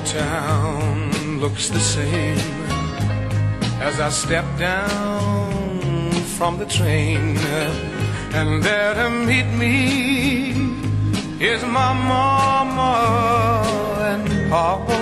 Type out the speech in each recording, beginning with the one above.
town looks the same as I step down from the train, and there to meet me is my mama and papa.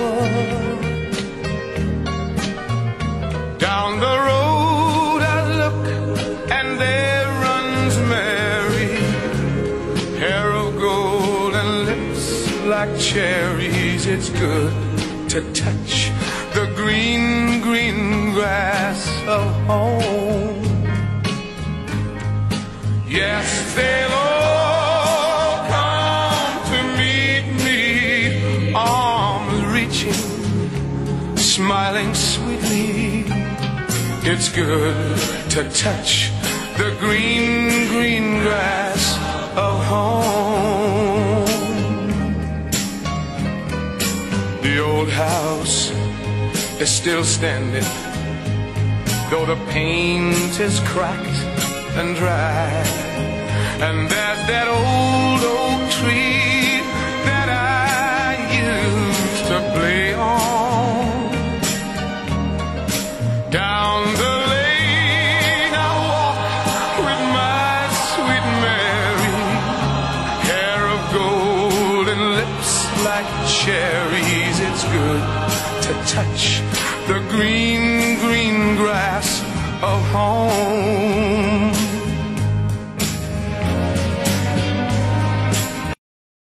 Down the road I look, and there runs Mary, hair of gold and lips like cherries. It's good to touch the green, green grass of home. Yes, they'll all come to meet me, arms reaching, smiling sweetly. It's good to touch the green, green grass of home. The old house is still standing, though the paint is cracked and dry. And there's that old oak tree that I used to play on. Down the lane I walk with my sweet Mary, hair of gold and lips like cherries. It's good to touch the green, green grass of home.